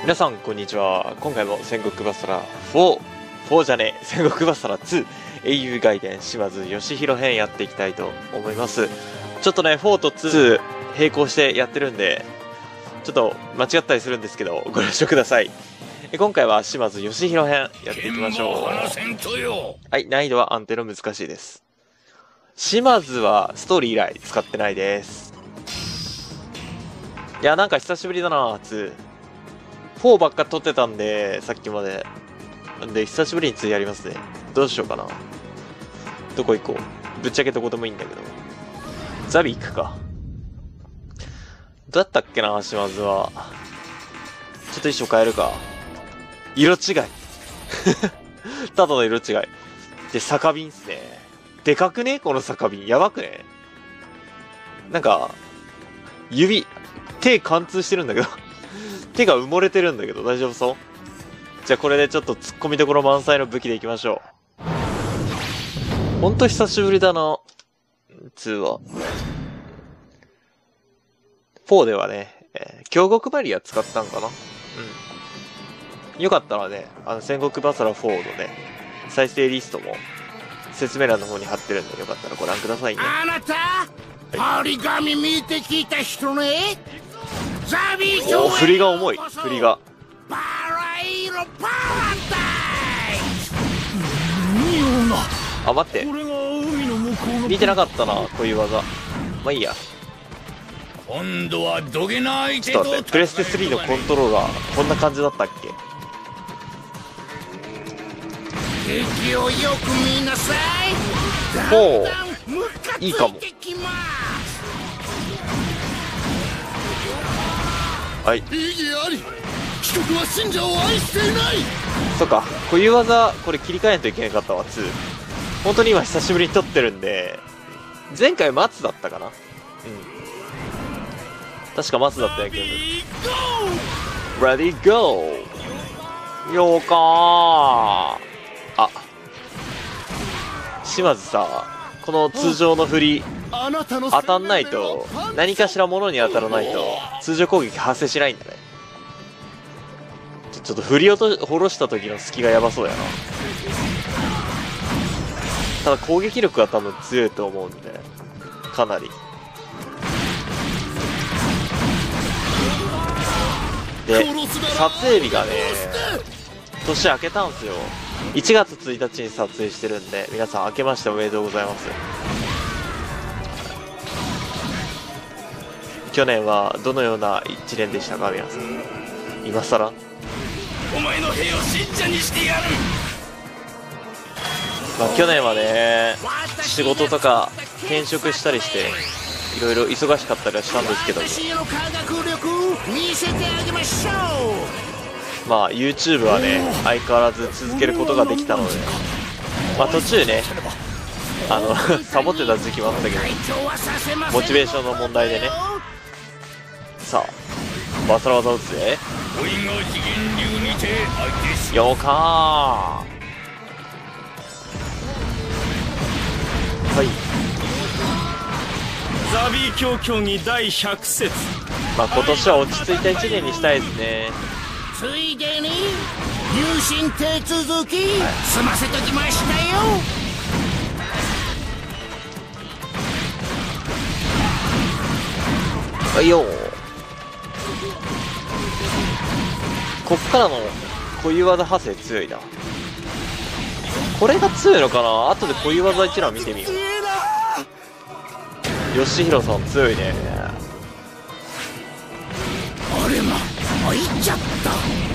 皆さんこんにちは。今回も戦国バサラ4じゃねえ、戦国バサラ2英雄外伝島津義弘編やっていきたいと思います。ちょっとね4と2並行してやってるんでちょっと間違ったりするんですけどご了承ください。今回は島津義弘編やっていきましょう。はい、難易度は安定の難しいです。島津はストーリー以来使ってないです。いや、なんか久しぶりだな2。4ばっか撮ってたんで、さっきまで。なんで、久しぶりに2やりますね。どうしようかな。どこ行こう。ぶっちゃけどこでもいいんだけど。ザビ行くか。どうやったっけな、島津は。ちょっと衣装変えるか。色違い。ただの色違い。で、酒瓶っすね。でかくねこの酒瓶。やばくねなんか、手貫通してるんだけど。手が埋もれてるんだけど、大丈夫そう？じゃあこれでちょっと突っ込みどころ満載の武器でいきましょう。ほんと久しぶりだな。2は。4ではね、京極マリア使ったんかな？うん。よかったらね、戦国バサラ4のね、再生リストも説明欄の方に貼ってるんで、よかったらご覧くださいね。 あなた、折り紙見て聞いた人ね。 おお、振りが重い。振りが。 バラ色パラダイス。 あ、待って。見てなかったな、こういう技。まあいいや。 今度はどげな相手ちょっと待って、プレステ3のコントローラー、こんな感じだったっけ？ 敵をよく見なさい。 ほう、いいかも。はい。 人は信者を愛していない。 そっか、こういう技これ切り替えないといけなかったわ2。本当に今久しぶりに撮ってるんで、前回松だったかな。うん、確か松だったんやけど。レディーゴー。よーかー。あ、島津さ、この通常の振り当たんないと、何かしら物に当たらないと通常攻撃発生しないんだね。ちょっと振り下ろした時の隙がやばそうやな。ただ攻撃力は多分強いと思うんで、かなり。で、撮影日がね、年明けたんすよ。1月1日に撮影してるんで、皆さん明けましておめでとうございます。去年はどのような1年でしたか皆さん。今更お前の兵を信者にしてやる。 まあ去年はね、仕事とか転職したりしていろいろ忙しかったりはしたんですけども、まあ YouTube はね相変わらず続けることができたので、まあ途中ねサボってた時期もあったけど、モチベーションの問題でね。さあバサラ技打つぜ。よかー。はい。 ザビー教競技第100節。 まあ今年は落ち着いた1年にしたいですね。 ついでに入信手続き済ませときましたよ。 はいよ。こっからの固有技派生強いな。これが強いのかな。後で固有技一覧見てみよう。義弘さん強いね。 あれま、入っちゃった。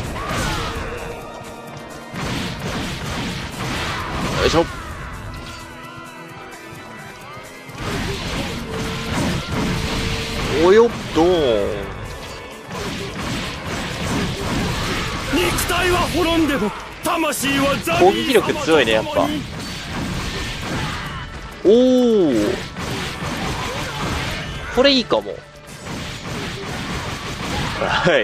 よいしょ。およっどーん。 肉体は滅んでも魂はザビー。 攻撃力強いねやっぱ。おお、これいいかも。はい、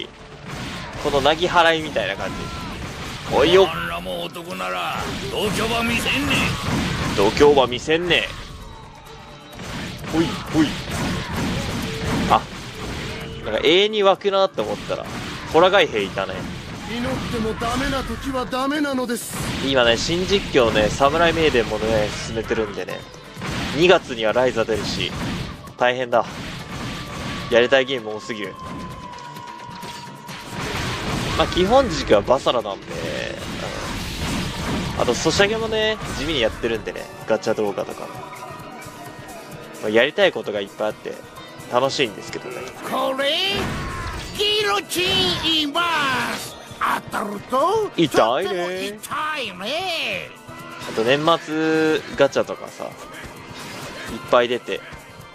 このなぎ払いみたいな感じ。おいよっ。 男なら度胸場見せんね。 度胸場見せんね。ほいほい。あ、なんか永遠に湧くなって思ったらホラガイ兵いたね。 祈ってもダメな時はダメなのです。 今ね、新実況ね、サムライメイデンもね、進めてるんでね。2月にはライザ出るし、大変だ。やりたいゲーム多すぎる。まあ、基本軸はバサラなんで、あと、ソシャゲもね、地味にやってるんでね、ガチャ動画とか。まあ、やりたいことがいっぱいあって、楽しいんですけどね。 これギロチンいます。当たると痛いね。 とっても痛いね。 あと年末ガチャとかさ、いっぱい出て。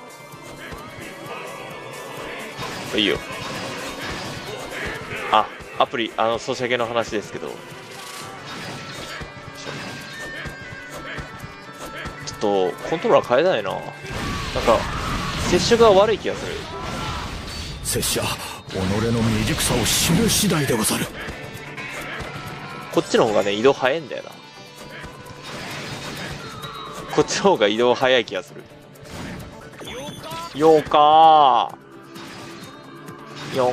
いいよ。あ、アプリ、ソシャゲの話ですけど。ちょっと、コントローラー変えないな。なんか、接触が悪い気がする。 拙者己の未熟さを知る次第でござる。 こっちの方がね、移動早いんだよな。こっちの方が移動早い気がする。よーかー。よ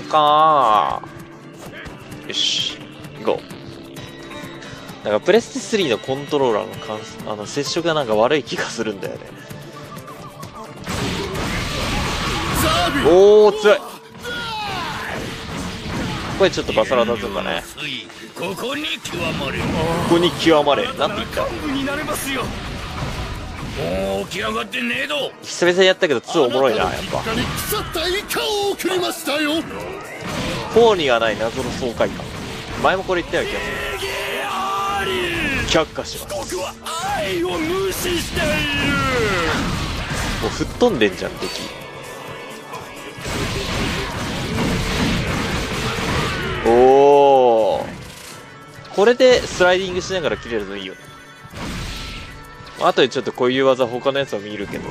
し、行こう。なんかプレステ3のコントローラーの接触がなんか悪い気がするんだよね。おー、強い。これちょっとバサラ立つんだね。 ここに極まれ。 ここに極まれ。なんて言った？ 幹部になれますよ。 もう起き上がってねえど。 久々にやったけど2おもろいな、やっぱ。 腐ったイカを送りましたよ。 4にはない謎の爽快感。前もこれ言ったような気がする。却下します。 僕は愛を無視している。 もう吹っ飛んでんじゃん、敵。おー、これでスライディングしながら切れるのいいよね。あとでちょっとこういう技他のやつは見るけど、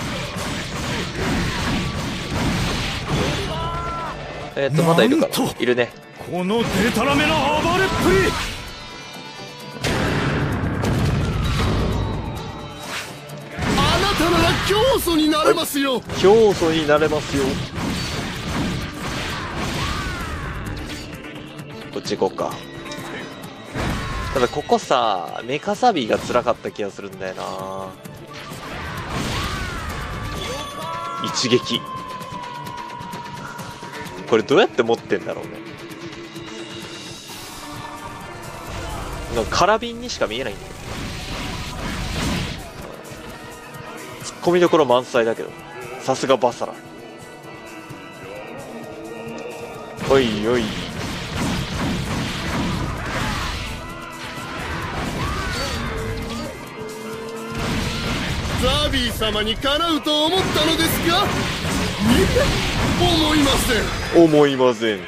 まだいるかな。いるね。 このデタラメな暴れっぷり。 あなたなら教祖になれますよ。 教祖になれますよ。こっち行こうか。ただここさ、メカサビが辛かった気がするんだよな。一撃。これどうやって持ってんだろうね。なんかカラビンにしか見えないんだよ。ツッコミどころ満載だけど、さすがバサラ。おいおい。 ザビー様にかなうと思ったのですか？いえ、思いません。 思いません。 うわ、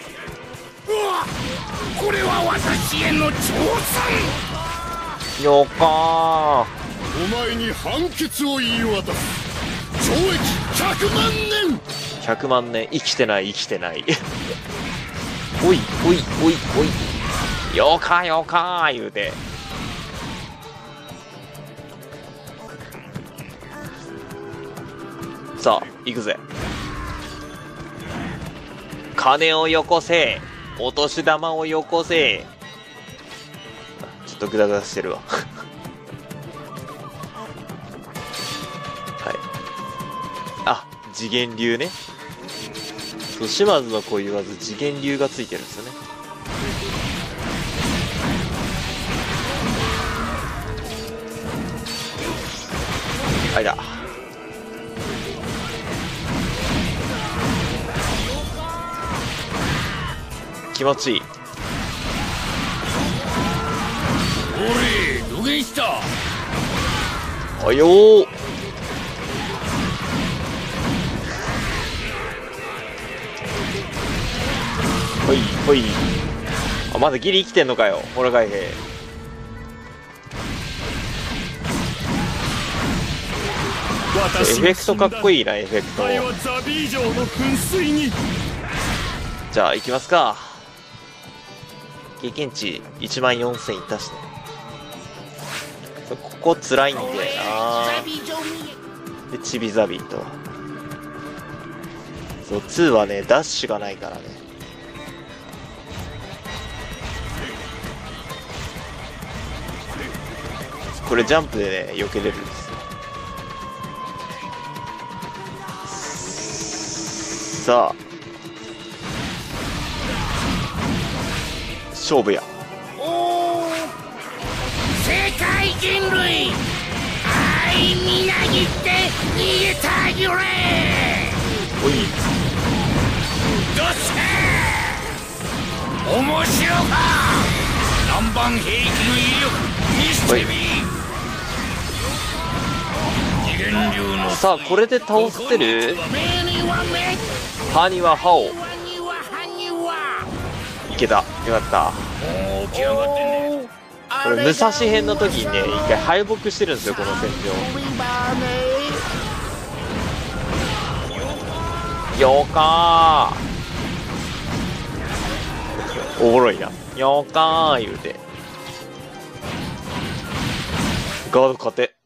これは私への挑戦。 よかー。 お前に判決を言い渡す。懲役100万年。 100万年。生きてない生きてないおいおいおいおい、よかよか言うて。さあ行くぜ。金をよこせ、お年玉をよこせ。ちょっとグダグダしてるわはい。あ、次元流ね。そう、島津のこう言わず次元流がついてるんですよね。はいだ。気持ちいい。 おい、どげんした。 あよー。ほいほい。あ、まだギリ生きてんのかよ、ホラガイ兵。エフェクトかっこいいな、エフェクト。 はザビー城の噴水に。 じゃあ行きますか。経験値14000いったしね。ここ辛いんだよな。でチビザビーと、そう2はねダッシュがないからね。 これジャンプでね避けれるんですよ。さあ勝負や。 世界人類愛みなぎって逃げたぎれ。 おいどっしゃ面白か。南蛮兵器の威力見せてみ。次元流のさあこれで倒せる。 目には目、 歯には歯を。 歯には歯にはいけた。よかった。 起き上がってね。 これ武蔵編の時にね一回敗北してるんですよこの戦場。よーかーおもろいな。よーかー言うてガード勝て。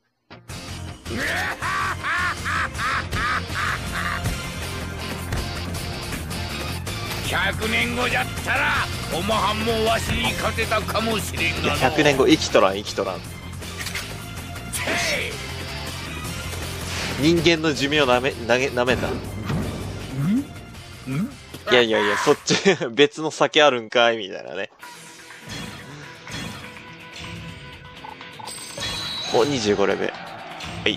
100年後じゃったらおまはんもわしに勝てたかもしれんがの。 いや100年後生きとらん生きとらん。人間の寿命をなめた。いやいやいやそっち別の酒あるんかいみたいなね。お25レベル。はい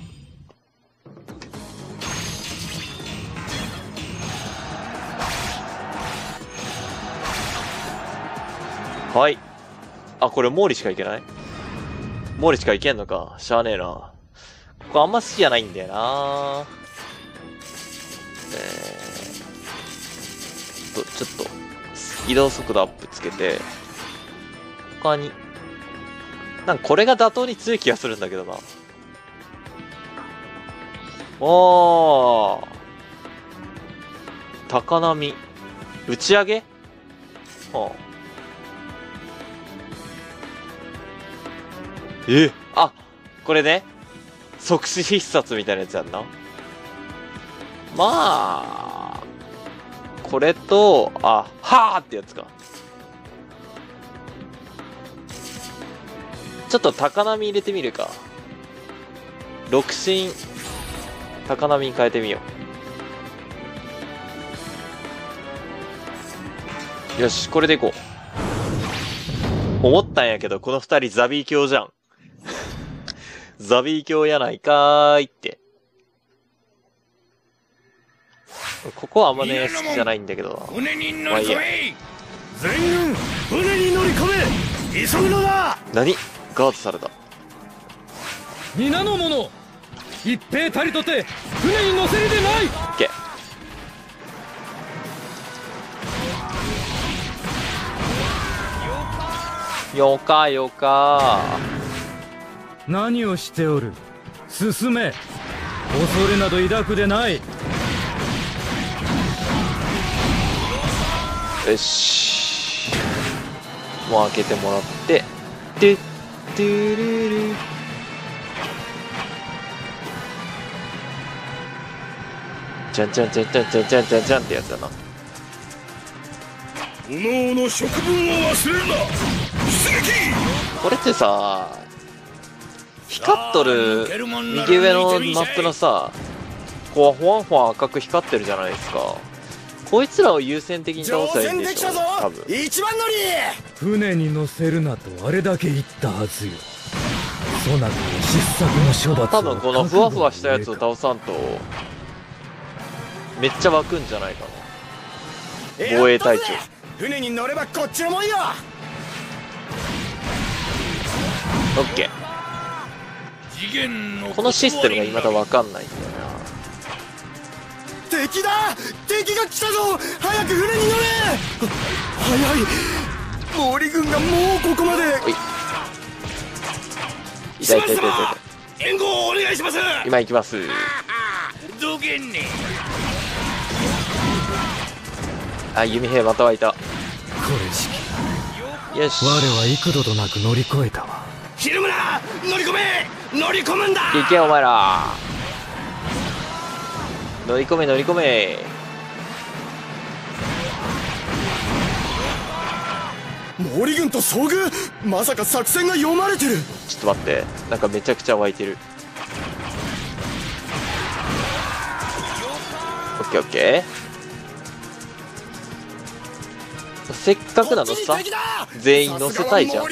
はい。あ、これ毛利しかいけない？毛利しかいけんのか。しゃあねえな。ここあんま好きじゃないんだよな。ちょっと、移動速度アップつけて、他に、なんかこれが妥当に強い気がするんだけどな。おー。高波。打ち上げ？はあ。あ、これね。即死必殺みたいなやつやんな。まあ、これと、はーってやつか。ちょっと高波入れてみるか。六神、高波に変えてみよう。よし、これでいこう。思ったんやけど、この二人ザビー教じゃん。ザビー教やないかーいって。ここはあんまね、好きじゃないんだけど。 船に乗まあいいや。 全軍船に乗り込め。急ぐのだ。 何？ガードされた。 皆の者、一兵たりとて船に乗せるでない。 オッケー。よかよか。 何をしておる。進め。恐れなど抱くでない。 よし。もう開けてもらって。でってるる。じゃんじゃんじゃんじゃんじゃんじゃんじゃんじゃんってやつだな。 おのおの職分を忘れるな。出撃。 これってさ、光っとる右上のマップのさ、こうほわんほわん赤く光ってるじゃないですか。こいつらを優先的に倒せばいいんでしょう。多分。 一番乗り。 船に乗せるなとあれだけ言ったはずよ。そなた失策の処罰を。 多分このふわふわしたやつを倒さんとめっちゃ湧くんじゃないかな。防衛隊長。 船に乗ればこっちのもんよ。 オッケー。このシステムが未だわかんないんだよな。 敵だ。敵が来たぞ。早く船に乗れ。早い。毛利軍がもうここまで。 痛い痛い痛い痛い。 援護をお願いします。 今行きます。 どけんね。 あ、弓兵また湧いた。 これしきよし。 我は幾度となく乗り越えたわ。 ひるむな。乗り込め。乗り込むんだ。 行けお前ら。乗り込め乗り込め。 毛利軍と遭遇。まさか作戦が読まれてる。 ちょっと待って、なんかめちゃくちゃ湧いてる。オッケーオッケー。せっかくなのさ、全員乗せたいじゃん。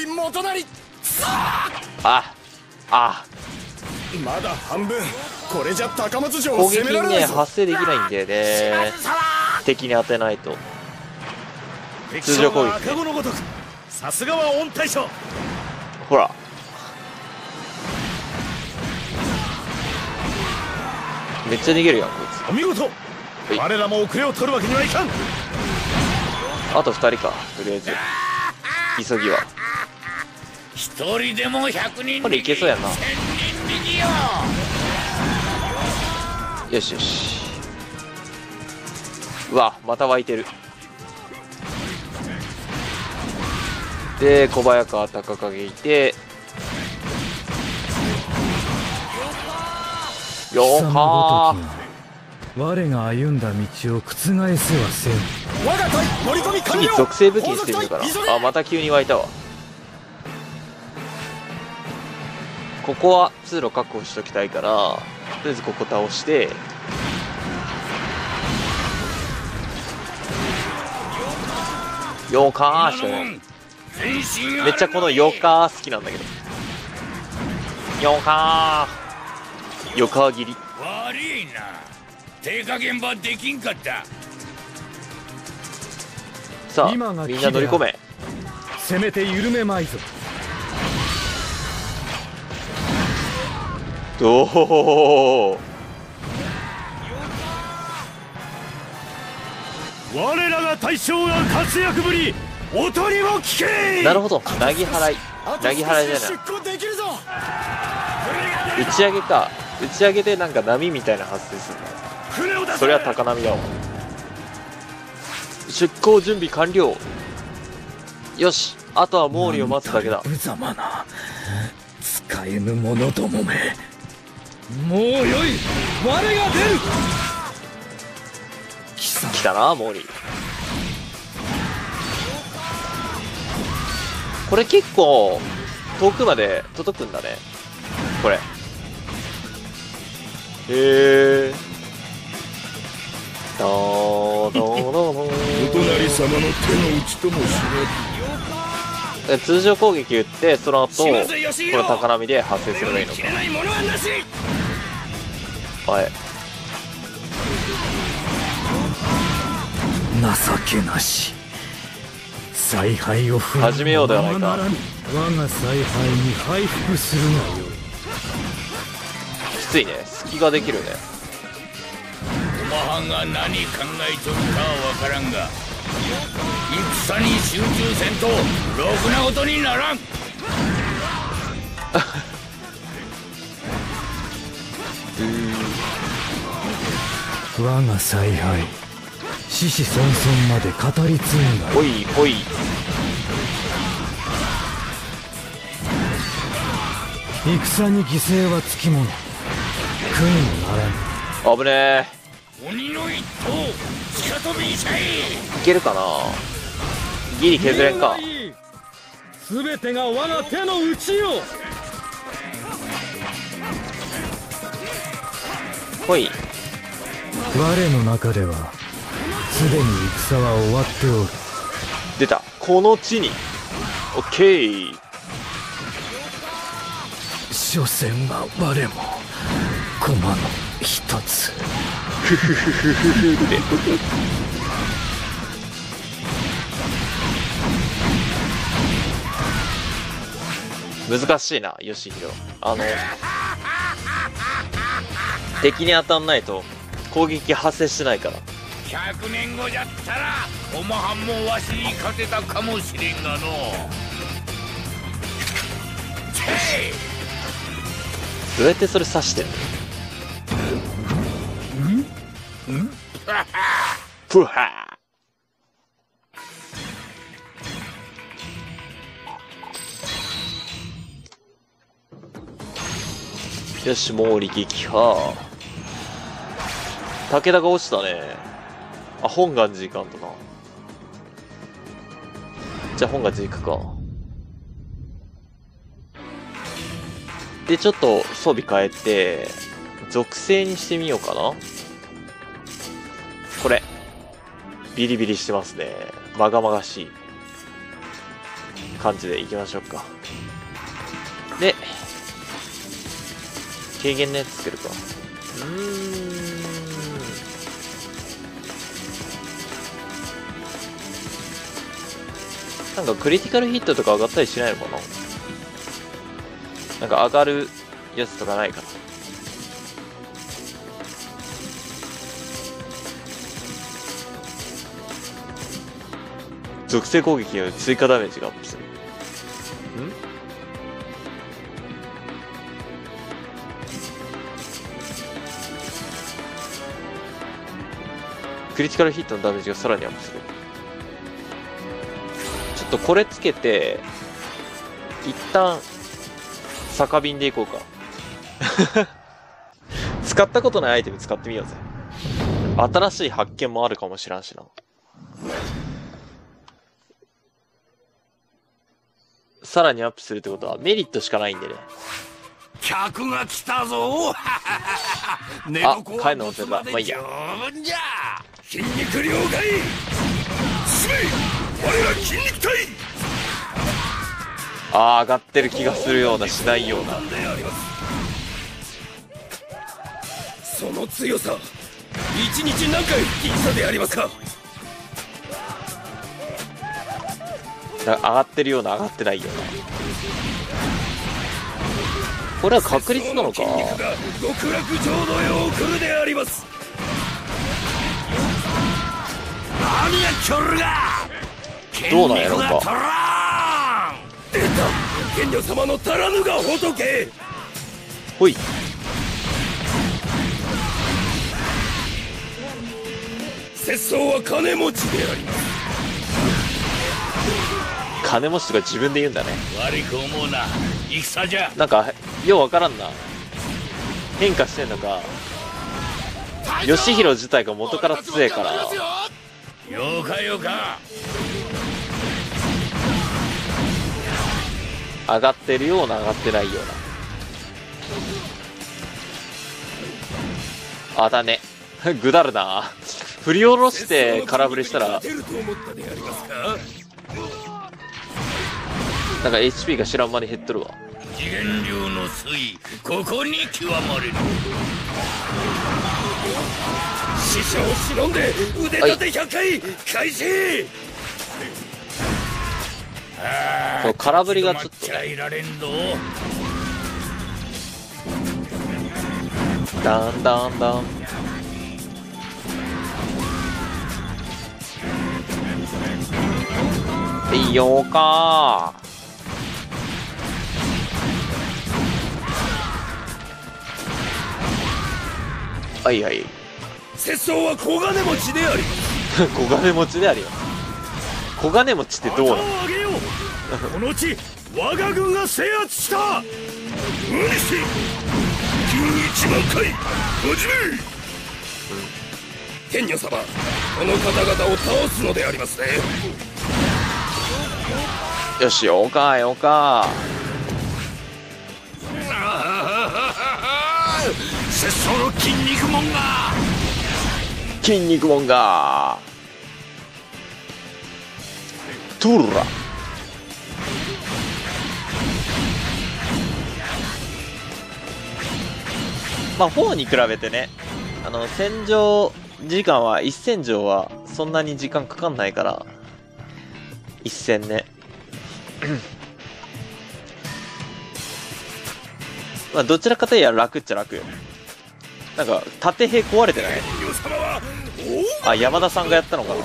あまだ半分。これじゃ高松城攻を攻撃にねめられないぞ。 発生できないんだよね。敵に当てないと。通常攻撃赤子のごとく、さすがは御大将。 ほらめっちゃ逃げるやんこいお見事。 い我らも遅れを取るわけにはいかん。 つ。あと2人か、とりあえず急ぎは。 一人でも100人これいけそうやな。 1000人力よ。 よしよし。うわまた湧いてる。で小早川高影いて、よ貴ー様かごときが我が歩んだ道を覆せはせん。 我が隊乗り込み完次了。 属性武器にしてみるか後続隊な。あまた急に湧いたわ。ここは通路確保しときたいから、とりあえずここ倒して、よーかーしかない。めっちゃこのよかー好きなんだけど。よかーよかー切り。 悪いな、手加減ばできんかった。 さあ今がみんな乗り込め。 せめて緩めまいぞ。 おお我らが大将が活躍ぶり、音にも聞け。 なるほど、なぎ払い。なぎ払いじゃない、 出航できるぞ。 打ち上げか。打ち上げでなんか波みたいな発生する船を出せ。 の。それは高波だわ。出航準備完了。よし、あとは毛利を待つだけだ。 無様な使えぬ者どもめ。もうよい、我が出る。貴様来たな毛利。これ結構遠くまで届くんだねこれ。へえ。お隣様の手の内とも知通常攻撃打ってその後こ島津義弘の高波で発生すればいいのか。 切れないものはなし。 はい。 情けなし。采配を振る始めようではないか。 ままらぬ我が采配に配服するがよい。 きついね、隙ができるね。 おまはんが何考えとるかは分からんが、戦に集中せんとろくなことにならん。 我が采配子々孫々まで語り継ぐがよい。 ほいほい。 戦に犠牲はつきもの、苦にもならぬ。 危ねえ。 鬼の一頭近飛びにしゃい。 いけるかな。ギリ削れんか。 すべてが我が手の内よ。 ほい。 我の中ではすでに戦は終わっておる。 出た。この地に。オッケー。 所詮は我も駒の一つ。 ふふふふふふって。難しいな、ヨシヒロ。敵に当たんないと攻撃発生してないから。 100年後じゃったらおまはんもわしに勝てたかもしれんがの。 どうやってそれ刺してんの。プハー。よし、毛利撃破。武田が落ちたね。あ、本願寺行かんとな。 じゃあ本月行くか。で、ちょっと装備変えて、属性にしてみようかな。これ。ビリビリしてますね。まがまがしい感じでいきましょうか。で、軽減のやつつけるか。なんかクリティカルヒットとか上がったりしないのかな。なんか上がるやつとかないかな。属性攻撃の追加ダメージがアップする。クリティカルヒットのダメージがさらにアップする。ちょっとこれつけて、一旦、酒瓶でいこうか。使ったことないアイテム使ってみようぜ。新しい発見もあるかもしらんしな。さらにアップするってことはメリットしかないんでね。 客が来たぞ。 あ、帰るの忘れた。まあいいや。 筋肉了解。進め、我ら筋肉隊。 あー、上がってる気がするようなしないような。 その強さ、一日何回引きしたでありますか。 上がってるような上がってないような。これは確率なのか。 極楽浄土へ送るであります。何やっちょるが。 どうなんやろうか。 出た、天女様の足らぬが仏。 ほい。 節操は金持ちであります。 金持ちとか自分で言うんだね。 悪く思うな、戦じゃ。 なんかようわからんな。変化してんのか。義弘自体が元から強えから。 よかよか。 上がってるような上がってないような。あだね。ぐだるな。振り下ろして空振りしたらなんか HP が知らん間に減っとるわ。 次元流の推移、ここに極まれる。師匠を忍んで腕立て100回開始。 この空振りがちょっといられんぞ。 だんだんだん。いいよーかー。はいはい。 節操は小金持ちであり小金持ちであります。小金持ちってどうなの。 この地我が軍が制圧した。無理して金1万回始め。天女様、この方々を倒すのでありますね。 よし、よかよか。 節操の筋肉もんが筋肉もんがトゥルラ。まあ4に比べてね、戦場時間は1戦場はそんなに時間かかんないから1戦ねまあどちらかといえば楽っちゃ楽よね。なんか縦兵壊れてない。あ、山田さんがやったのかな。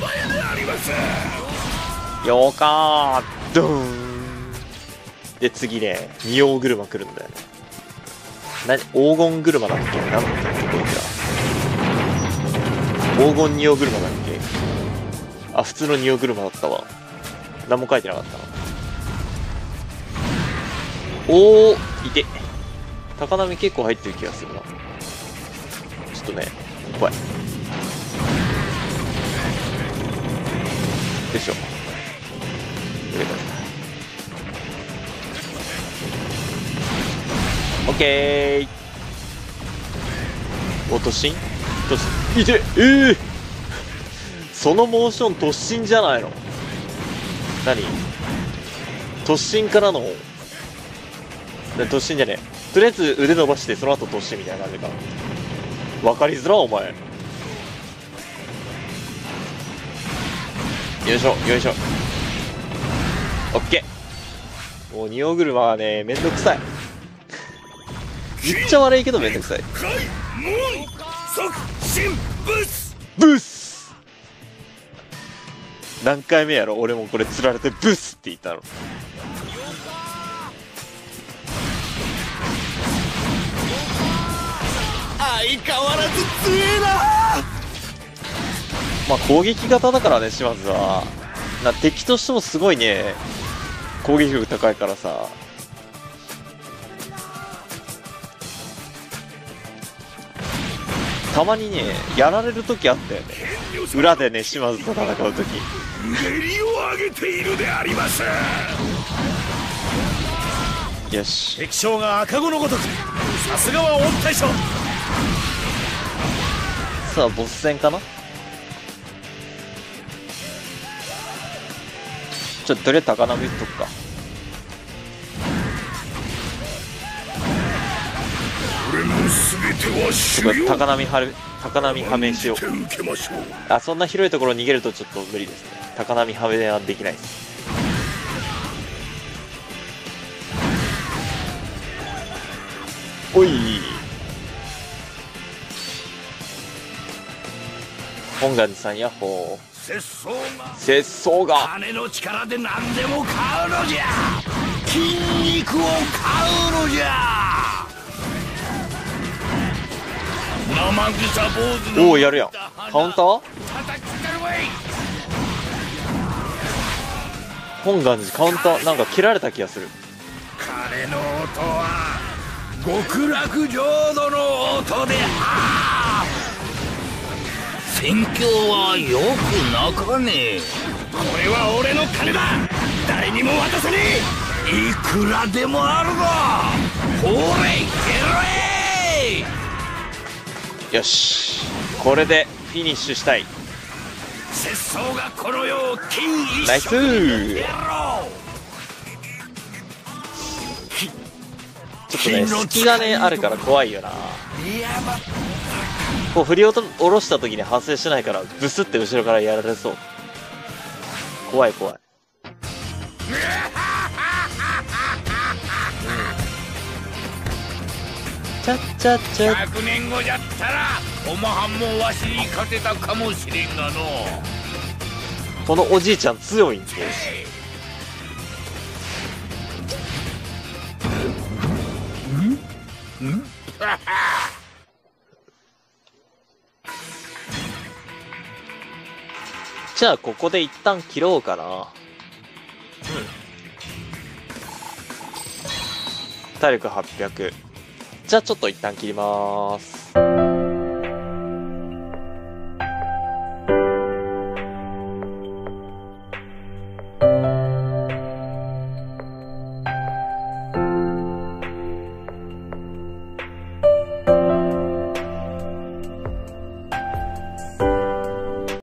よーかードーンで次ね、仁王車来るんだよね。黄金車だっけ。なんだっけこいつら。黄金仁王車だっけ。あ、普通の仁王車だったわ。何も書いてなかったな。おー、いて。高波結構入ってる気がするな。ちょっとね、怖い。よいしょ。 オッケー。お、突進いて、そのモーション突進じゃないの？何？突進からの突進じゃねえ。とりあえず腕伸ばしてその後突進みたいな感じか。分かりづらお前。よいしょよいしょ。オッケー。もう仁王車はね、めんどくさい。言っちゃ悪いけどめんどくさい。ブス。何回目やろ俺もこれ釣られてブスって言ったの。 相変わらず強えな。 まあ攻撃型だからね、島津は。敵としてもすごいね、攻撃力高いからさ。たまにね、やられる時あったよね。裏でね、島津と戦う時。 蹴りを上げているであります。 よし。 敵将が赤子のごとく、さすがは御大将。 さあ、ボス戦かな。ちょっととりあえず高波打っとくか。 俺の全ては修行。 高波はめしよう。あ、そんな広いところ逃げるとちょっと無理ですね。高波はめはできないです。おい。本願寺さんヤッホー。節操が金の力で何でも買うのじゃ。筋肉を買うのじゃ。生臭坊主のおお、やるやん。カウンター？本願寺カウンターなんか切られた気がする。 鐘の音は極楽浄土の音であー。戦況はよく泣かねえ。 これは俺の金だ。誰にも渡さねえ。いくらでもあるぞ。ほれ蹴れ。 よし、これでフィニッシュしたい。 節操がこの世を金一ナイスー。 ちょっとね、隙がねあるから怖いよな。こう振り下ろした時に発生しないからブスって後ろからやられそう。怖い怖い。ちゃっちゃっちゃ。 100年後じゃったらおまはんもわしに勝てたかもしれんがの。 このおじいちゃん強いんで。じゃあここで一旦切ろうかな。体力800。じゃあちょっと一旦切りまーす。